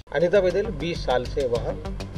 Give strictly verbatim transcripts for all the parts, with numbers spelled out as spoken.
अनीता बघेल बीस साल से वहाँ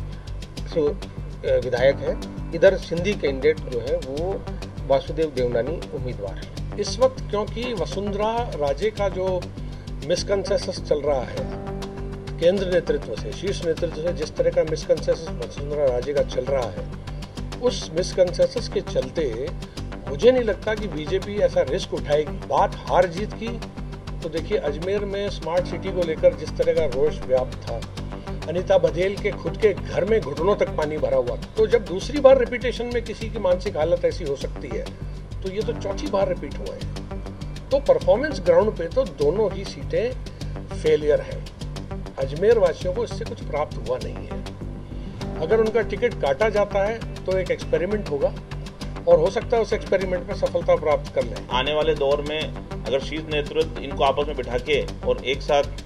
से विधायक है। इधर सिंधी कैंडिडेट जो है वो वासुदेव देवनानी उम्मीदवार है। इस वक्त क्योंकि वसुंधरा राजे का जो मिसकंसेंसस चल रहा है केंद्र नेतृत्व से, शीर्ष नेतृत्व से जिस तरह का मिसकंसेंसस वसुंधरा राजे का चल रहा है, उस मिसकंसेंसस के चलते मुझे नहीं लगता कि बीजेपी ऐसा रिस्क उठाएगी। बात हार जीत की तो देखिए, अजमेर में स्मार्ट सिटी को लेकर जिस तरह का रोष व्याप्त था, अनीता बघेल के खुद के घर में घुटनों तक पानी भरा हुआ था। तो जब दूसरी बार रिपीटेशन में किसी की मानसिक हालत ऐसी हो सकती है, तो ये तो चौथी बार रिपीट हुआ है। तो परफॉर्मेंस ग्राउंड पे तो दोनों ही सीटें फेलियर है। अजमेर वासियों को इससे कुछ प्राप्त हुआ नहीं है। अगर उनका टिकट काटा जाता है तो एक एक्सपेरिमेंट होगा और हो सकता है उस एक्सपेरिमेंट में सफलता प्राप्त कर लें। आने वाले दौर में अगर शीर्ष नेतृत्व इनको आपस में बिठा के और एक साथ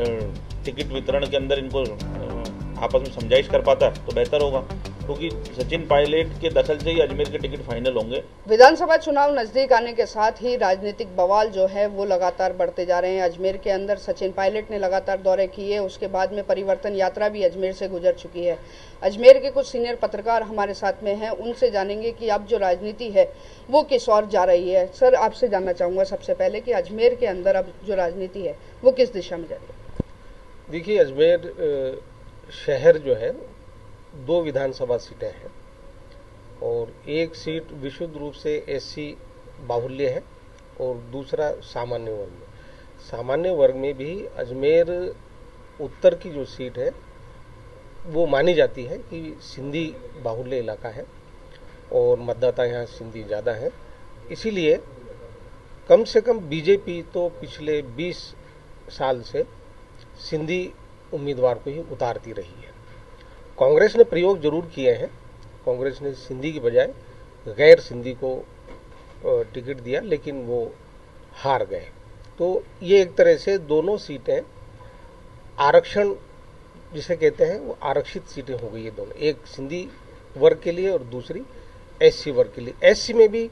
टिकट वितरण के अंदर इनको आपस में समझाइश कर पाता तो बेहतर होगा, क्योंकि सचिन पायलट के दखल से ही अजमेर के टिकट फाइनल होंगे। विधानसभा चुनाव नजदीक आने के साथ ही राजनीतिक बवाल जो है वो लगातार बढ़ते जा रहे हैं। अजमेर के अंदर सचिन पायलट ने लगातार दौरे किए, उसके बाद में परिवर्तन यात्रा भी अजमेर से गुजर चुकी है। अजमेर के कुछ सीनियर पत्रकार हमारे साथ में हैं, उनसे जानेंगे कि अब जो राजनीति है वो किस ओर जा रही है। सर, आपसे जानना चाहूंगा सबसे पहले कि अजमेर के अंदर अब जो राजनीति है वो किस दिशा में जा रही है? देखिए, अजमेर शहर जो है दो विधानसभा सीटें हैं और एक सीट विशुद्ध रूप से एससी बाहुल्य है और दूसरा सामान्य वर्ग में। सामान्य वर्ग में भी अजमेर उत्तर की जो सीट है वो मानी जाती है कि सिंधी बाहुल्य इलाका है और मतदाता यहाँ सिंधी ज़्यादा है। इसीलिए कम से कम बीजेपी तो पिछले बीस साल से सिंधी उम्मीदवार को ही उतारती रही है। कांग्रेस ने प्रयोग जरूर किए हैं। कांग्रेस ने सिंधी की बजाय गैर सिंधी को टिकट दिया, लेकिन वो हार गए। तो ये एक तरह से दोनों सीटें आरक्षण जिसे कहते हैं वो आरक्षित सीटें हो गई है दोनों, एक सिंधी वर्ग के लिए और दूसरी एससी वर्ग के लिए। एससी में भी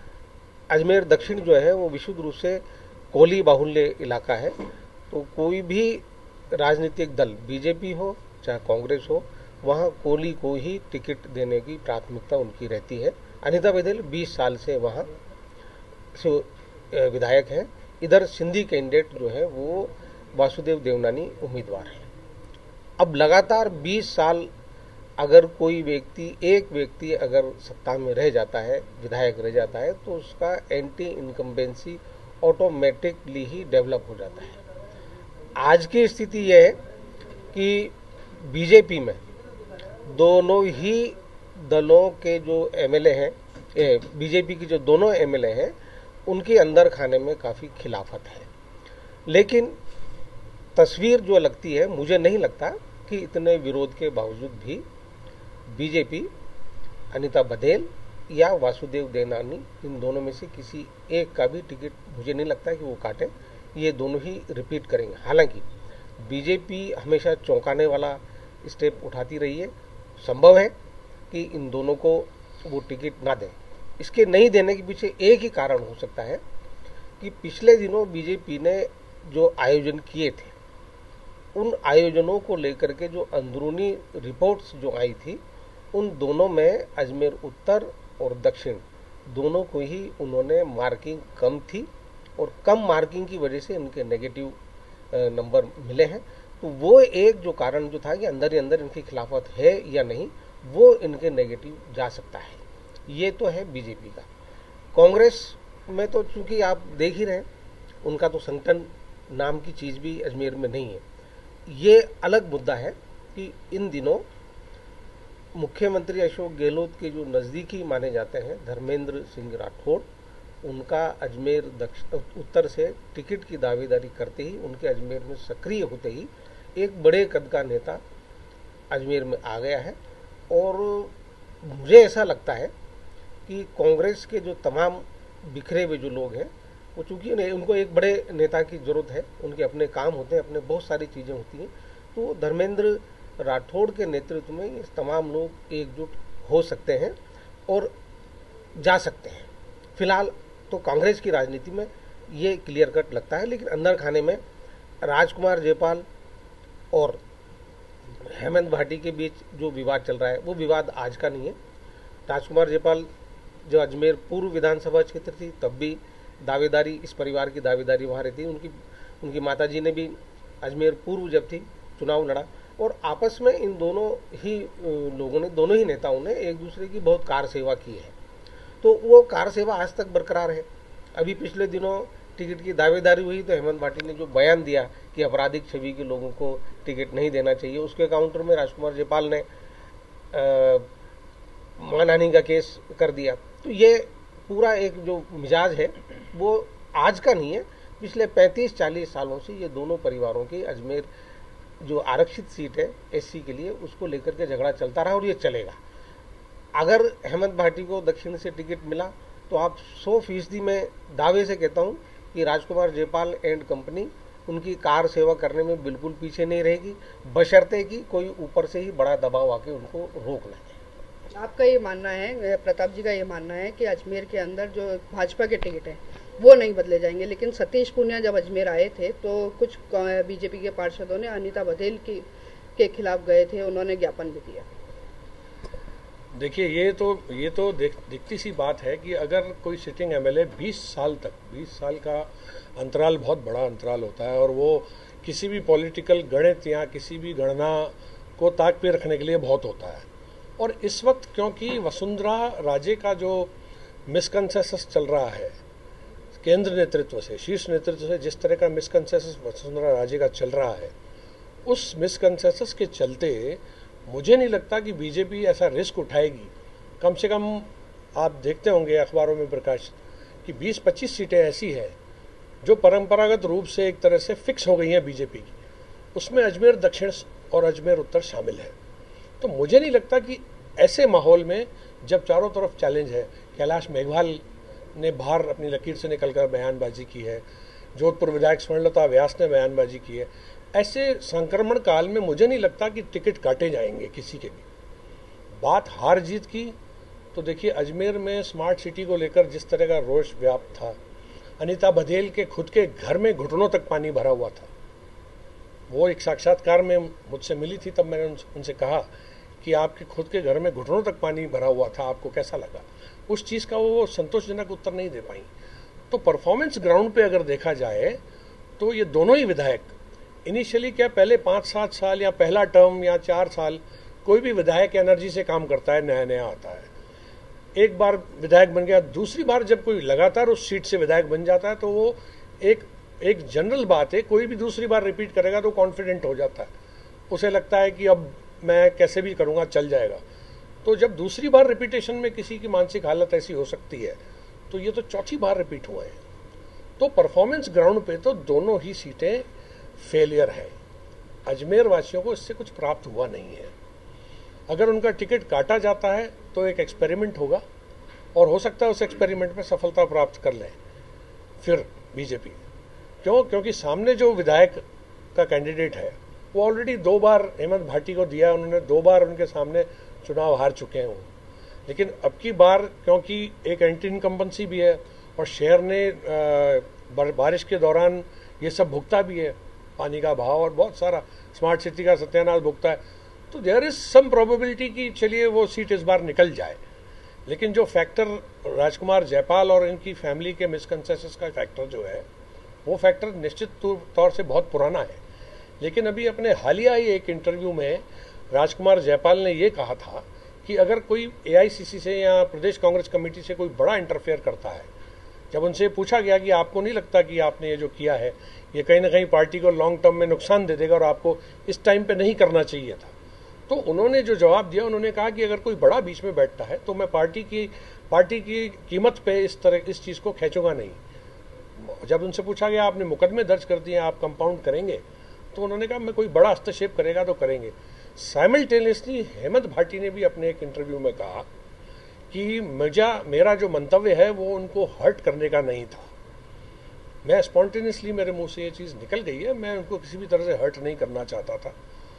अजमेर दक्षिण जो है वो विशुद्ध रूप से कोली बाहुल्य इलाका है। तो कोई भी राजनीतिक दल, बीजेपी हो चाहे कांग्रेस हो, वहाँ कोली को ही टिकट देने की प्राथमिकता उनकी रहती है। अनीता बघेल बीस साल से वहाँ से विधायक हैं। इधर सिंधी कैंडिडेट जो है वो वासुदेव देवनानी उम्मीदवार है। अब लगातार बीस साल अगर कोई व्यक्ति एक व्यक्ति अगर सत्ता में रह जाता है, विधायक रह जाता है, तो उसका एंटी इनकम्बेंसी ऑटोमेटिकली ही डेवलप हो जाता है। आज की स्थिति यह है कि बीजेपी में दोनों ही दलों के जो एमएलए हैं, बीजेपी की जो दोनों एमएलए हैं, उनके अंदर खाने में काफ़ी खिलाफत है। लेकिन तस्वीर जो लगती है, मुझे नहीं लगता कि इतने विरोध के बावजूद भी बीजेपी अनीता बघेल या वासुदेव देवनानी, इन दोनों में से किसी एक का भी टिकट मुझे नहीं लगता कि वो काटे। ये दोनों ही रिपीट करेंगे। हालांकि बीजेपी हमेशा चौंकाने वाला स्टेप उठाती रही है। संभव है कि इन दोनों को वो टिकट ना दें। इसके नहीं देने के पीछे एक ही कारण हो सकता है कि पिछले दिनों बीजेपी ने जो आयोजन किए थे, उन आयोजनों को लेकर के जो अंदरूनी रिपोर्ट्स जो आई थी, उन दोनों में अजमेर उत्तर और दक्षिण दोनों को ही उन्होंने मार्किंग कम थी और कम मार्किंग की वजह से इनके नेगेटिव नंबर मिले हैं। तो वो एक जो कारण जो था कि अंदर ही अंदर इनकी खिलाफत है या नहीं, वो इनके नेगेटिव जा सकता है। ये तो है बीजेपी का। कांग्रेस में तो चूंकि आप देख ही रहे हैं, उनका तो संगठन नाम की चीज़ भी अजमेर में नहीं है। ये अलग मुद्दा है कि इन दिनों मुख्यमंत्री अशोक गहलोत के जो नज़दीकी माने जाते हैं धर्मेंद्र सिंह राठौड़, उनका अजमेर दक्षिण उत्तर से टिकट की दावेदारी करते ही, उनके अजमेर में सक्रिय होते ही एक बड़े कद का नेता अजमेर में आ गया है। और मुझे ऐसा लगता है कि कांग्रेस के जो तमाम बिखरे हुए जो लोग हैं, वो चूंकि उनको एक बड़े नेता की ज़रूरत है, उनके अपने काम होते हैं, अपने बहुत सारी चीज़ें होती हैं, तो धर्मेंद्र राठौड़ के नेतृत्व में ये तमाम लोग एकजुट हो सकते हैं और जा सकते हैं। फिलहाल तो कांग्रेस की राजनीति में ये क्लियर कट लगता है, लेकिन अंदर खाने में राजकुमार जयपाल और हेमंत भाटी के बीच जो विवाद चल रहा है वो विवाद आज का नहीं है। राजकुमार जयपाल जो अजमेर पूर्व विधानसभा क्षेत्र थी तब भी दावेदारी, इस परिवार की दावेदारी वहाँ रहती। उनकी उनकी माताजी ने भी अजमेर पूर्व जब थी चुनाव लड़ा और आपस में इन दोनों ही लोगों ने, दोनों ही नेताओं ने एक दूसरे की बहुत कार सेवा की है। तो वो कार सेवा आज तक बरकरार है। अभी पिछले दिनों टिकट की दावेदारी हुई तो हेमंत भाटी ने जो बयान दिया कि आपराधिक छवि के लोगों को टिकट नहीं देना चाहिए, उसके काउंटर में राजकुमार जयपाल ने मानहानि का केस कर दिया। तो ये पूरा एक जो मिजाज है वो आज का नहीं है, पिछले पैंतीस चालीस सालों से ये दोनों परिवारों की अजमेर जो आरक्षित सीट है एससी के लिए, उसको लेकर के झगड़ा चलता रहा और ये चलेगा। अगर हेमंत भाटी को दक्षिण से टिकट मिला तो आप सौ फीसदी में दावे से कहता हूं कि राजकुमार जयपाल एंड कंपनी उनकी कार सेवा करने में बिल्कुल पीछे नहीं रहेगी, बशर्ते कि कोई ऊपर से ही बड़ा दबाव आके उनको रोक ले। आपका ये मानना है, प्रताप जी का ये मानना है कि अजमेर के अंदर जो भाजपा के टिकट है वो नहीं बदले जाएंगे, लेकिन सतीश पूनिया जब अजमेर आए थे तो कुछ बीजेपी के पार्षदों ने अनीता बघेल की के खिलाफ गए थे, उन्होंने ज्ञापन भी दिया। देखिए, ये तो ये तो देख, दिखती सी बात है कि अगर कोई सिटिंग एमएलए बीस साल तक, बीस साल का अंतराल बहुत बड़ा अंतराल होता है और वो किसी भी पॉलिटिकल गणित या किसी भी गणना को ताक पे रखने के लिए बहुत होता है। और इस वक्त क्योंकि वसुंधरा राजे का जो मिसकंसेंसस चल रहा है केंद्र नेतृत्व से, शीर्ष नेतृत्व से, जिस तरह का मिसकंसेंसस वसुंधरा राजे का चल रहा है, उस मिसकंसेंसस के चलते मुझे नहीं लगता कि बीजेपी ऐसा रिस्क उठाएगी। कम से कम आप देखते होंगे अखबारों में प्रकाश कि बीस पच्चीस सीटें ऐसी हैं जो परंपरागत रूप से एक तरह से फिक्स हो गई हैं बीजेपी की, उसमें अजमेर दक्षिण और अजमेर उत्तर शामिल है। तो मुझे नहीं लगता कि ऐसे माहौल में जब चारों तरफ चैलेंज है, कैलाश मेघवाल ने बाहर अपनी लकीर से निकलकर बयानबाजी की है, जोधपुर विधायक स्वर्णलता व्यास ने बयानबाजी की है, ऐसे संक्रमण काल में मुझे नहीं लगता कि टिकट काटे जाएंगे किसी के भी। बात हार जीत की तो देखिए, अजमेर में स्मार्ट सिटी को लेकर जिस तरह का रोष व्याप्त था, अनीता बघेल के खुद के घर में घुटनों तक पानी भरा हुआ था। वो एक साक्षात्कार में मुझसे मिली थी, तब मैंने उनसे कहा कि आपके खुद के घर में घुटनों तक पानी भरा हुआ था, आपको कैसा लगा? उस चीज़ का वो संतोषजनक उत्तर नहीं दे पाई। तो परफॉर्मेंस ग्राउंड पे अगर देखा जाए तो ये दोनों ही विधायक इनिशियली, क्या पहले पाँच सात साल या पहला टर्म या चार साल कोई भी विधायक एनर्जी से काम करता है, नया नया आता है, एक बार विधायक बन गया, दूसरी बार जब कोई लगातार उस सीट से विधायक बन जाता है तो वो एक एक जनरल बात है, कोई भी दूसरी बार रिपीट करेगा तो कॉन्फिडेंट हो जाता है, उसे लगता है कि अब मैं कैसे भी करूँगा चल जाएगा। तो जब दूसरी बार रिपीटेशन में किसी की मानसिक हालत ऐसी हो सकती है, तो ये तो चौथी बार रिपीट हुए हैं। तो परफॉर्मेंस ग्राउंड पे तो दोनों ही सीटें फेलियर है। अजमेर वासियों को इससे कुछ प्राप्त हुआ नहीं है। अगर उनका टिकट काटा जाता है तो एक एक्सपेरिमेंट होगा और हो सकता है उस एक्सपेरिमेंट में सफलता प्राप्त कर लें फिर बीजेपी। क्यों? क्योंकि सामने जो विधायक का कैंडिडेट है वो ऑलरेडी दो बार हेमंत भाटी को दिया, उन्होंने दो बार उनके सामने चुनाव हार चुके हैं वो। लेकिन अब की बार क्योंकि एक एंटी इनकम्बेंसी भी है और शहर ने बारिश के दौरान ये सब भुगता भी है, पानी का बहाव और बहुत सारा स्मार्ट सिटी का सत्यानाश भुगता है, तो देयर इज सम प्रोबेबिलिटी कि चलिए वो सीट इस बार निकल जाए। लेकिन जो फैक्टर राजकुमार जयपाल और इनकी फैमिली के मिसकंसेंसस का फैक्टर जो है, वो फैक्टर निश्चित तौर से बहुत पुराना है। लेकिन अभी अपने हालिया ही एक इंटरव्यू में राजकुमार जयपाल ने ये कहा था कि अगर कोई एआईसीसी से या प्रदेश कांग्रेस कमेटी से कोई बड़ा इंटरफेयर करता है, जब उनसे पूछा गया कि आपको नहीं लगता कि आपने ये जो किया है ये कहीं ना कहीं पार्टी को लॉन्ग टर्म में नुकसान दे देगा और आपको इस टाइम पे नहीं करना चाहिए था, तो उन्होंने जो जवाब दिया, उन्होंने कहा कि अगर कोई बड़ा बीच में बैठता है तो मैं पार्टी की पार्टी की कीमत पे इस तरह इस चीज़ को खींचूंगा नहीं। जब उनसे पूछा गया आपने मुकदमे दर्ज कर दिए, आप कंपाउंड करेंगे, तो उन्होंने कहा मैं कोई बड़ा हस्तक्षेप करेगा तो करेंगे। साइमल्टेनियसली हेमंत भाटी ने भी अपने एक इंटरव्यू में कहा कि मुझे मेरा जो मंतव्य है वो उनको हर्ट करने का नहीं था। मैं स्पॉन्टेनियसली मेरे मुंह से ये चीज़ निकल गई है, मैं उनको किसी भी तरह से हर्ट नहीं करना चाहता था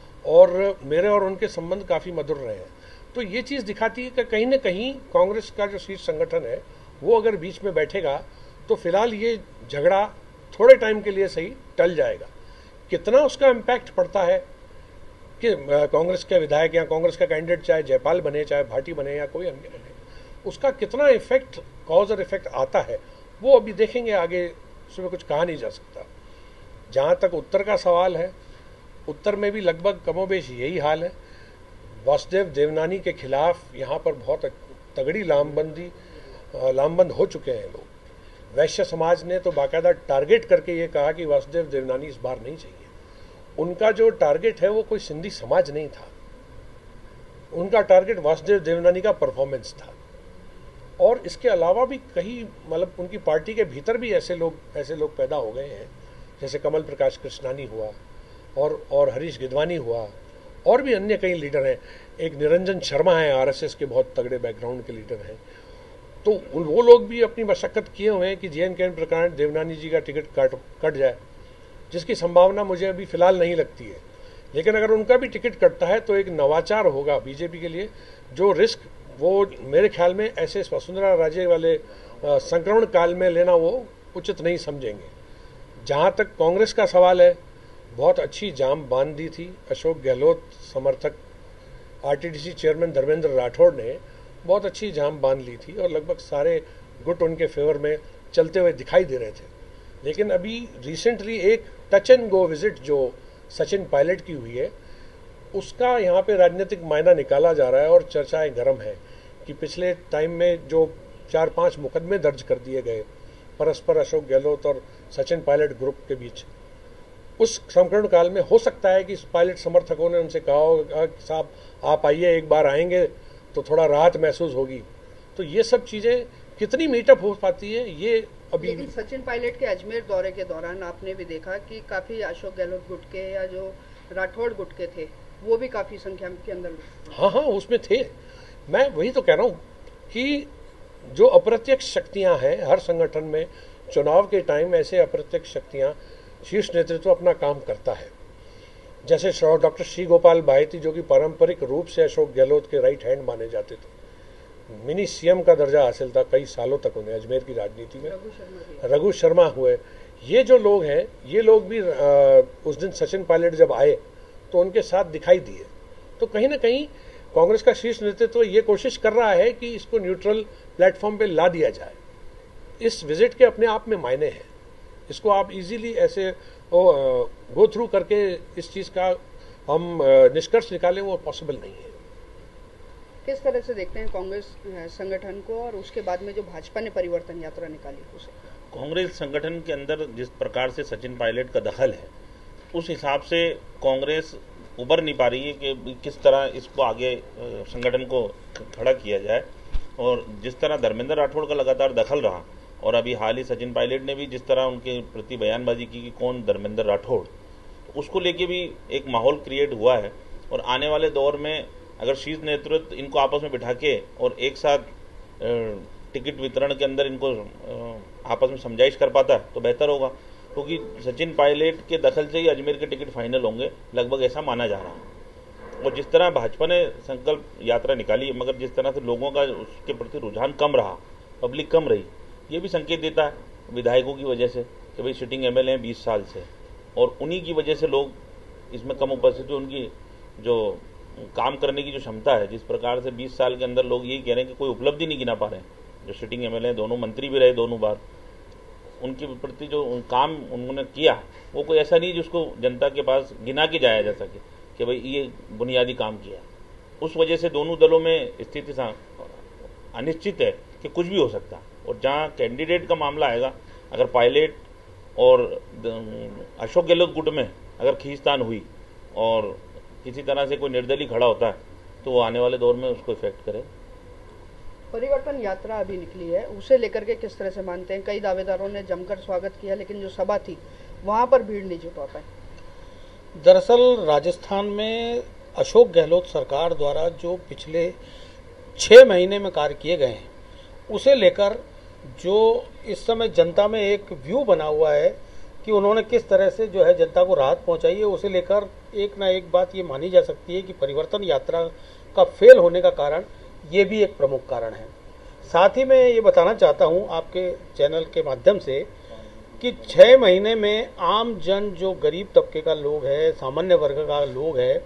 और मेरे और उनके संबंध काफ़ी मधुर रहे हैं। तो ये चीज़ दिखाती है कि कहीं ना कहीं कांग्रेस का जो शीर्ष संगठन है वो अगर बीच में बैठेगा तो फिलहाल ये झगड़ा थोड़े टाइम के लिए सही टल जाएगा। कितना उसका इम्पैक्ट पड़ता है कि कांग्रेस के विधायक या कांग्रेस का कैंडिडेट चाहे जयपाल बने, चाहे भाटी बने या कोई अन्य बने, उसका कितना इफेक्ट, कॉज और इफेक्ट आता है वो अभी देखेंगे आगे, उसमें कुछ कहा नहीं जा सकता। जहां तक उत्तर का सवाल है, उत्तर में भी लगभग कमोबेश यही हाल है। वासुदेव देवनानी के खिलाफ यहाँ पर बहुत तगड़ी लामबंदी लामबंद हो चुके हैं लोग। वैश्य समाज ने तो बाकायदा टारगेट करके ये कहा कि वासुदेव देवनानी इस बार नहीं चाहिए। उनका जो टारगेट है वो कोई सिंधी समाज नहीं था, उनका टारगेट वासुदेव देवनानी का परफॉर्मेंस था। और इसके अलावा भी कई, मतलब उनकी पार्टी के भीतर भी ऐसे लोग ऐसे लोग पैदा हो गए हैं, जैसे कमल प्रकाश कृष्णानी हुआ और और हरीश गिदवानी हुआ, और भी अन्य कई लीडर हैं। एक निरंजन शर्मा है, आरएसएस के बहुत तगड़े बैकग्राउंड के लीडर हैं। तो वो लोग भी अपनी मशक्कत किए हुए हैं कि जे एन के प्रकरण देवनानी जी का टिकट कट कट जाए, जिसकी संभावना मुझे अभी फिलहाल नहीं लगती है। लेकिन अगर उनका भी टिकट कटता है तो एक नवाचार होगा बीजेपी के लिए, जो रिस्क वो मेरे ख्याल में ऐसे वसुंधरा राजे वाले संक्रमण काल में लेना वो उचित नहीं समझेंगे। जहाँ तक कांग्रेस का सवाल है, बहुत अच्छी जाम बांध दी थी अशोक गहलोत समर्थक आरटीडीसी चेयरमैन धर्मेंद्र राठौड़ ने, बहुत अच्छी जाम बांध ली थी और लगभग सारे गुट उनके फेवर में चलते हुए दिखाई दे रहे थे। लेकिन अभी रिसेंटली एक टच एंड गो विजिट जो सचिन पायलट की हुई है, उसका यहाँ पे राजनीतिक मायना निकाला जा रहा है और चर्चाएं गर्म है कि पिछले टाइम में जो चार पांच मुकदमे दर्ज कर दिए गए परस्पर अशोक गहलोत और सचिन पायलट ग्रुप के बीच, उस संकरण काल में हो सकता है कि इस पायलट समर्थकों ने उनसे कहा होगा कि साहब आप आइए, एक बार आएंगे तो थोड़ा राहत महसूस होगी। तो ये सब चीज़ें कितनी मीटअप हो पाती है ये अभी। लेकिन सचिन पायलट के अजमेर दौरे के दौरान आपने भी देखा कि काफी अशोक गहलोत गुट के या जो राठौड़ गुट के थे वो भी काफी संख्या के अंदर, हाँ हाँ उसमें थे। मैं वही तो कह रहा हूँ कि जो अप्रत्यक्ष शक्तियां हैं हर संगठन में, चुनाव के टाइम ऐसे अप्रत्यक्ष शक्तियां, शीर्ष नेतृत्व अपना काम करता है। जैसे डॉक्टर श्री गोपाल बायती जो कि पारंपरिक रूप से अशोक गहलोत के राइट हैंड माने जाते थे, मिनी सीएम का दर्जा हासिल था कई सालों तक उन्हें अजमेर की राजनीति में। रघु शर्मा हुए, ये जो लोग हैं, ये लोग भी आ, उस दिन सचिन पायलट जब आए तो उनके साथ दिखाई दिए। तो कहीं ना कहीं कांग्रेस का शीर्ष नेतृत्व ये कोशिश कर रहा है कि इसको न्यूट्रल प्लेटफॉर्म पे ला दिया जाए। इस विजिट के अपने आप में मायने हैं, इसको आप इजीली ऐसे गो थ्रू करके इस चीज़ का हम निष्कर्ष निकालें, वो पॉसिबल नहीं है। किस तरह से देखते हैं कांग्रेस संगठन को, और उसके बाद में जो भाजपा ने परिवर्तन यात्रा निकाली उसे? कांग्रेस संगठन के अंदर जिस प्रकार से सचिन पायलट का दखल है, उस हिसाब से कांग्रेस उबर नहीं पा रही है कि किस तरह इसको आगे संगठन को खड़ा किया जाए। और जिस तरह धर्मेंद्र राठौड़ का लगातार दखल रहा, और अभी हाल ही सचिन पायलट ने भी जिस तरह उनके प्रति बयानबाजी की कि कौन धर्मेंद्र राठौड़, तो उसको लेके भी एक माहौल क्रिएट हुआ है। और आने वाले दौर में अगर शीर्ष नेतृत्व इनको आपस में बिठा के और एक साथ टिकट वितरण के अंदर इनको आपस में समझाइश कर पाता तो बेहतर होगा, क्योंकि सचिन पायलट के दखल से ही अजमेर के टिकट फाइनल होंगे, लगभग ऐसा माना जा रहा है। और जिस तरह भाजपा ने संकल्प यात्रा निकाली, मगर जिस तरह से लोगों का उसके प्रति रुझान कम रहा, पब्लिक कम रही, ये भी संकेत देता है विधायकों की वजह से कि भाई सिटिंग एमएलए हैं बीस साल से, और उन्हीं की वजह से लोग इसमें कम उपस्थित हुए। उनकी जो काम करने की जो क्षमता है, जिस प्रकार से बीस साल के अंदर लोग यही कह रहे हैं कि कोई उपलब्धि नहीं गिना पा रहे हैं, जो सिटिंग एमएलए हैं, दोनों मंत्री भी रहे दोनों बार, उनके प्रति जो काम उन्होंने किया वो कोई ऐसा नहीं जिसको जनता के पास गिना के जाया जा सके कि भाई ये बुनियादी काम किया। उस वजह से दोनों दलों में स्थिति अनिश्चित है कि कुछ भी हो सकता है। और जहाँ कैंडिडेट का मामला आएगा, अगर पायलट और अशोक गहलोत गुट में अगर खींचतान हुई और किसी तरह से कोई निर्दलीय खड़ा होता है, तो वो आने वाले दौर में उसको इफेक्ट करे। परिवर्तन यात्रा अभी निकली है, उसे लेकर के किस तरह से मानते हैं? कई दावेदारों ने जमकर स्वागत किया, लेकिन जो सभा थी वहां पर भीड़ नहीं जुटा पाई। दरअसल राजस्थान में अशोक गहलोत सरकार द्वारा जो पिछले छः महीने में कार्य किए गए हैं, उसे लेकर जो इस समय जनता में एक व्यू बना हुआ है कि उन्होंने किस तरह से जो है जनता को राहत पहुंचाई है, उसे लेकर एक ना एक बात ये मानी जा सकती है कि परिवर्तन यात्रा का फेल होने का कारण ये भी एक प्रमुख कारण है। साथ ही मैं ये बताना चाहता हूँ आपके चैनल के माध्यम से कि छः महीने में आम जन, जो गरीब तबके का लोग है, सामान्य वर्ग का लोग है,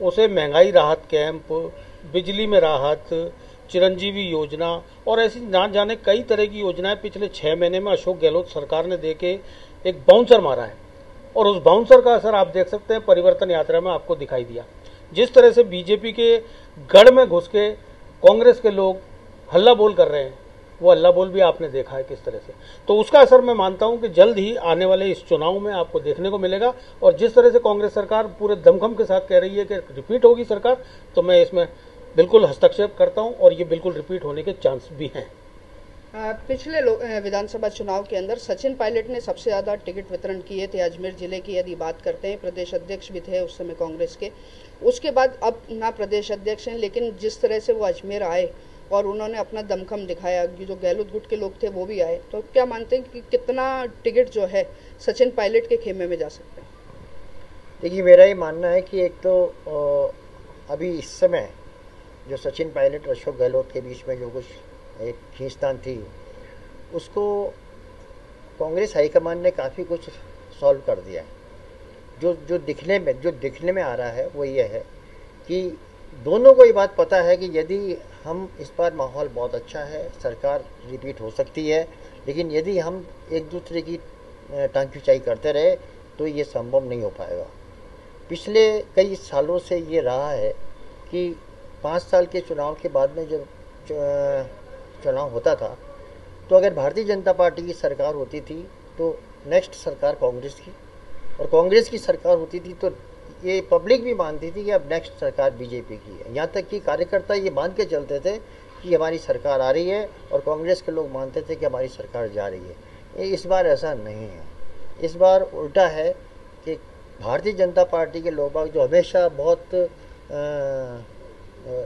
उसे महंगाई राहत कैंप, बिजली में राहत, चिरंजीवी योजना और ऐसी ना जाने कई तरह की योजनाएं पिछले छह महीने में अशोक गहलोत सरकार ने देके एक बाउंसर मारा है। और उस बाउंसर का असर आप देख सकते हैं परिवर्तन यात्रा में आपको दिखाई दिया। जिस तरह से बीजेपी के गढ़ में घुस के कांग्रेस के लोग हल्ला बोल कर रहे हैं, वो हल्ला बोल भी आपने देखा है किस तरह से। तो उसका असर मैं मानता हूं कि जल्द ही आने वाले इस चुनाव में आपको देखने को मिलेगा। और जिस तरह से कांग्रेस सरकार पूरे दमखम के साथ कह रही है कि रिपीट होगी सरकार, तो मैं इसमें बिल्कुल हस्तक्षेप करता हूं और ये बिल्कुल रिपीट होने के चांस भी हैं। पिछले विधानसभा चुनाव के अंदर सचिन पायलट ने सबसे ज्यादा टिकट वितरण किए थे अजमेर जिले की, यदि बात करते हैं। प्रदेश अध्यक्ष भी थे उस समय कांग्रेस के। उसके बाद अब ना प्रदेश अध्यक्ष हैं, लेकिन जिस तरह से वो अजमेर आए और उन्होंने अपना दमखम दिखाया, जो गहलोत गुट के लोग थे वो भी आए, तो क्या मानते हैं कि कितना टिकट जो है सचिन पायलट के खेमे में जा सकते हैं? देखिए, मेरा ये मानना है कि एक तो अभी इस समय जो सचिन पायलट और अशोक गहलोत के बीच में जो कुछ एक खींचतान थी, उसको कांग्रेस हाईकमान ने काफ़ी कुछ सॉल्व कर दिया है। जो जो दिखने में जो दिखने में आ रहा है वो ये है कि दोनों को ये बात पता है कि यदि हम इस बार माहौल बहुत अच्छा है, सरकार रिपीट हो सकती है, लेकिन यदि हम एक दूसरे की टांग खिंचाई करते रहे तो ये संभव नहीं हो पाएगा। पिछले कई सालों से ये रहा है कि पाँच साल के चुनाव के बाद में जब चुनाव होता था तो अगर भारतीय जनता पार्टी की सरकार होती थी तो नेक्स्ट सरकार कांग्रेस की, और कांग्रेस की सरकार होती थी तो ये पब्लिक भी मानती थी कि अब नेक्स्ट सरकार बीजेपी की है। यहाँ तक कि कार्यकर्ता ये मान के चलते थे कि हमारी सरकार आ रही है, और कांग्रेस के लोग मानते थे कि हमारी सरकार जा रही है। इस बार ऐसा नहीं है। इस बार उल्टा है कि भारतीय जनता पार्टी के लोग बाग जो हमेशा बहुत आ, आ,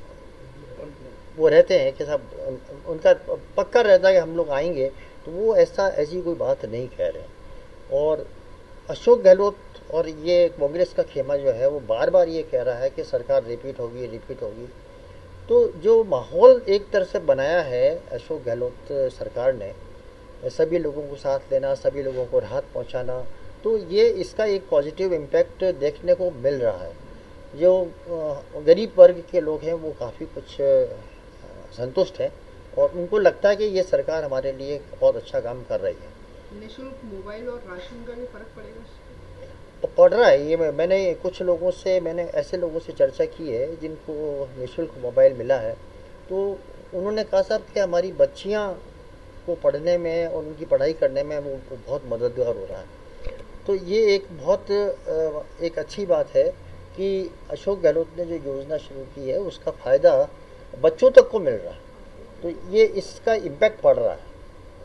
वो रहते हैं कि सब उनका पक्का रहता है कि हम लोग आएंगे, तो वो ऐसा ऐसी कोई बात नहीं कह रहे। और अशोक गहलोत और ये कांग्रेस का खेमा जो है वो बार बार ये कह रहा है कि सरकार रिपीट होगी रिपीट होगी। तो जो माहौल एक तरह से बनाया है अशोक गहलोत सरकार ने, सभी लोगों को साथ लेना, सभी लोगों को राहत पहुंचाना, तो ये इसका एक पॉजिटिव इम्पैक्ट देखने को मिल रहा है। जो गरीब वर्ग के लोग हैं वो काफ़ी कुछ संतुष्ट हैं और उनको लगता है कि ये सरकार हमारे लिए बहुत अच्छा काम कर रही है। निःशुल्क मोबाइल और राशन का भी फर्क पड़ेगा? पड़ रहा है। ये मैंने कुछ लोगों से मैंने ऐसे लोगों से चर्चा की है जिनको निःशुल्क मोबाइल मिला है, तो उन्होंने कहा साहब कि हमारी बच्चियां को पढ़ने में और उनकी पढ़ाई करने में वो बहुत मददगार हो रहा है। तो ये एक बहुत एक अच्छी बात है कि अशोक गहलोत ने जो योजना शुरू की है उसका फ़ायदा बच्चों तक को मिल रहा है, तो ये इसका इम्पैक्ट पड़ रहा है।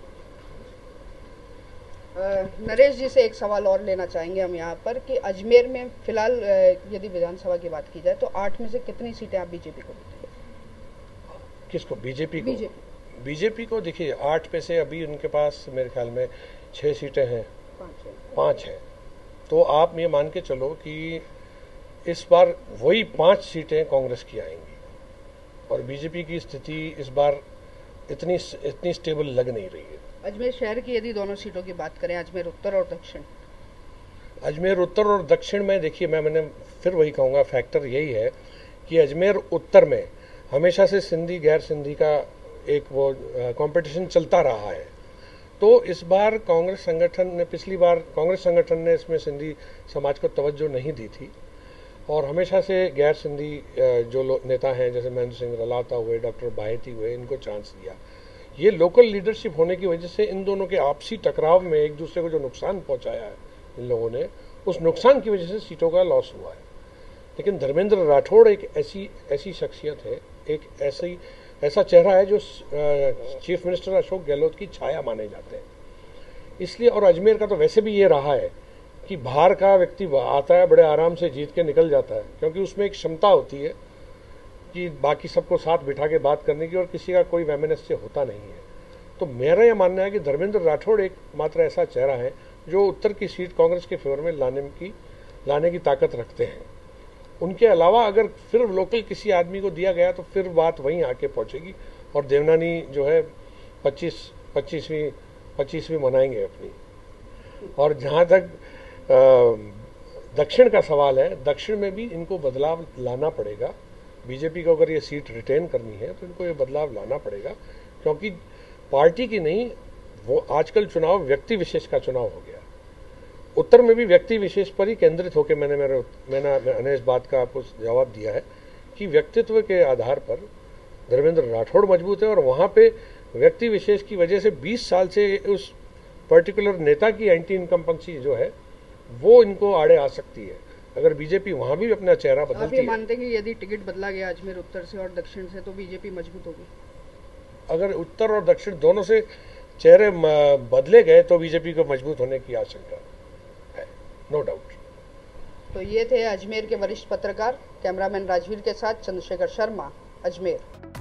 नरेश जी से एक सवाल और लेना चाहेंगे हम यहाँ पर कि अजमेर में फिलहाल यदि विधानसभा की बात की जाए तो आठ में से कितनी सीटें आप बीजेपी को देते हैं? किसको? बीजेपी को? बीजेपी बीजेपी को देखिए, आठ में से अभी उनके पास मेरे ख्याल में छह सीटें हैं, पाँच है। तो आप ये मान के चलो कि इस बार वही पांच सीटें कांग्रेस की आएंगी, और बीजेपी की स्थिति इस बार इतनी इतनी स्टेबल लग नहीं रही है। अजमेर शहर की यदि दोनों सीटों की बात करें, अजमेर उत्तर और दक्षिण, अजमेर उत्तर और दक्षिण में देखिए, मैं मैंने फिर वही कहूँगा, फैक्टर यही है कि अजमेर उत्तर में हमेशा से सिंधी गैर सिंधी का एक वो कंपटीशन चलता रहा है। तो इस बार कांग्रेस संगठन ने पिछली बार कांग्रेस संगठन ने इसमें सिंधी समाज को तवज्जो नहीं दी थी, और हमेशा से गैर सिंधी जो नेता हैं जैसे महेंद्र सिंह रलाता हुए, डॉक्टर बाहेती हुए, इनको चांस दिया। ये लोकल लीडरशिप होने की वजह से इन दोनों के आपसी टकराव में एक दूसरे को जो नुकसान पहुंचाया है इन लोगों ने, उस नुकसान की वजह से सीटों का लॉस हुआ है। लेकिन धर्मेंद्र राठौड़ एक ऐसी ऐसी शख्सियत है, एक ऐसी ऐसा चेहरा है जो चीफ मिनिस्टर अशोक गहलोत की छाया माने जाते हैं। इसलिए, और अजमेर का तो वैसे भी ये रहा है कि बाहर का व्यक्ति आता है, बड़े आराम से जीत के निकल जाता है, क्योंकि उसमें एक क्षमता होती है कि बाकी सबको साथ बिठा के बात करने की, और किसी का कोई वैमनस्य होता नहीं है। तो मेरा यह मानना है कि धर्मेंद्र राठौड़ एक मात्र ऐसा चेहरा है जो उत्तर की सीट कांग्रेस के फेवर में लाने की लाने की ताकत रखते हैं। उनके अलावा अगर फिर लोकल किसी आदमी को दिया गया तो फिर बात वहीं आके पहुंचेगी, और देवनानी जो है पच्चीस पच्चीसवीं पच्चीसवीं मनाएंगे अपनी। और जहाँ तक दक्षिण का सवाल है, दक्षिण में भी इनको बदलाव लाना पड़ेगा। बीजेपी को अगर ये सीट रिटेन करनी है तो इनको ये बदलाव लाना पड़ेगा, क्योंकि पार्टी की नहीं, वो आजकल चुनाव व्यक्ति विशेष का चुनाव हो गया। उत्तर में भी व्यक्ति विशेष पर ही केंद्रित होकर मैंने मेरे मैंने मैंने इस बात का आपको जवाब दिया है कि व्यक्तित्व के आधार पर धर्मेंद्र राठौड़ मजबूत है, और वहाँ पे व्यक्ति विशेष की वजह से बीस साल से उस पर्टिकुलर नेता की एंटी इनकम्बेंसी जो है वो इनको आड़े आ सकती है। अगर बीजेपी वहाँ भी अपना चेहरा बदलती है। आप ये मानते हैं कि यदि टिकट बदला गया अजमेर उत्तर से और दक्षिण से तो बीजेपी मजबूत होगी? अगर उत्तर और दक्षिण दोनों से चेहरे बदले गए तो बीजेपी को मजबूत होने की आशंका है, नो डाउट। तो ये थे अजमेर के वरिष्ठ पत्रकार कैमरामैन राजवीर के साथ चंद्रशेखर शर्मा, अजमेर।